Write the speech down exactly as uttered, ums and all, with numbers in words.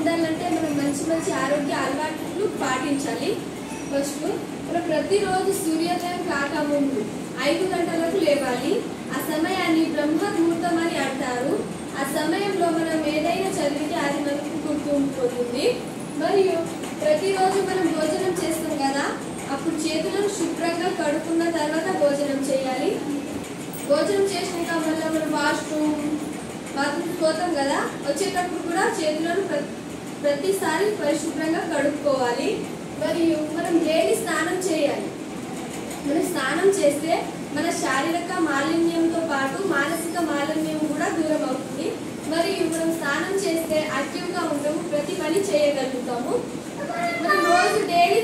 ఉండాలంటే మనం మంచి మంచి ఆరోగ్య అలవాట్లు పాటించాలి. ఫస్ట్ మనం ప్రతిరోజు సూర్యోదయం కాకముందు ఐదు గంటలకు లేవాలి. ఆ సమయాన్ని బ్రహ్మ ముహూర్తం అని అంటారు. ఆ సమయంలో మనం ఏదైనా చదివితే అది మనకు గుర్తుండిపోతుంది. మరియు ప్రతిరోజు మనం భోజనం చేస్తాం కదా, అప్పుడు చేతులను శుభ్రంగా కడుక్కున్న తర్వాత భోజనం చేయాలి. భోజనం చేసినాక మళ్ళీ మనం వాష్రూమ్ బాత్రూమ్ పోతాం కదా, వచ్చేటప్పుడు కూడా చేతులను ప్రతిసారి పరిశుభ్రంగా కడుక్కోవాలి. మరియు మనం డైలీ స్నానం చేయాలి. మనం స్నానం చేస్తే మన శారీరక మాలిన్యంతో పాటు మానసిక మాలిన్యం కూడా దూరం అవుతుంది. మరియు మనం స్నానం చేస్తే యాక్టివ్గా ఉంటాము, ప్రతి పని చేయగలుగుతాము. మనం రోజు డైలీ